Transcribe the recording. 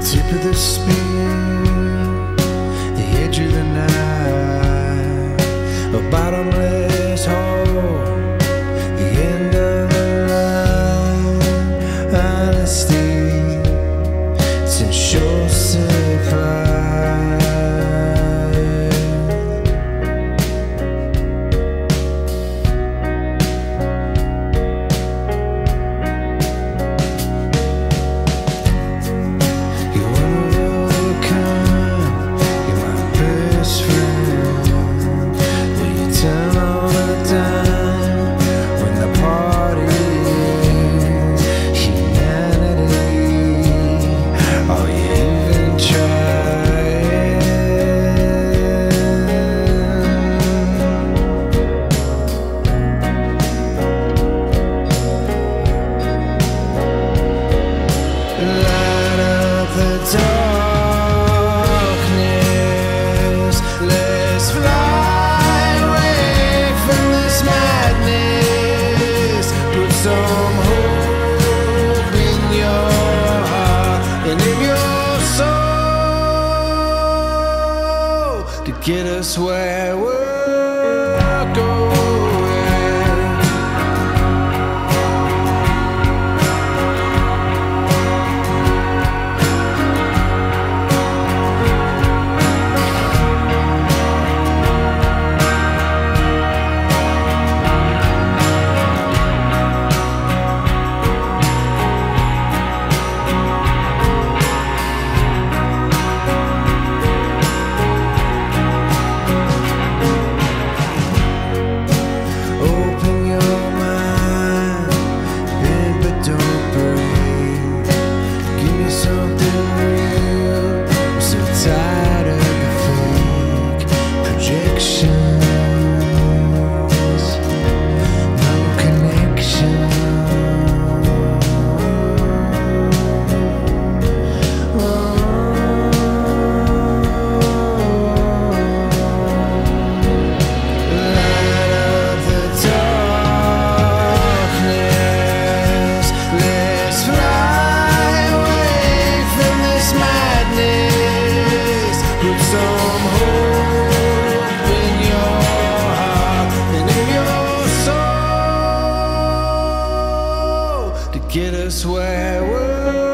tip of the spear, the edge of the knife, a bottomless hole, the end of the line. Honesty, it's in short supply. Darkness, let's fly away from this madness. Put some hope in your heart and in your soul to get us where we're going. Some hope in your heart and in your soul to get us where we're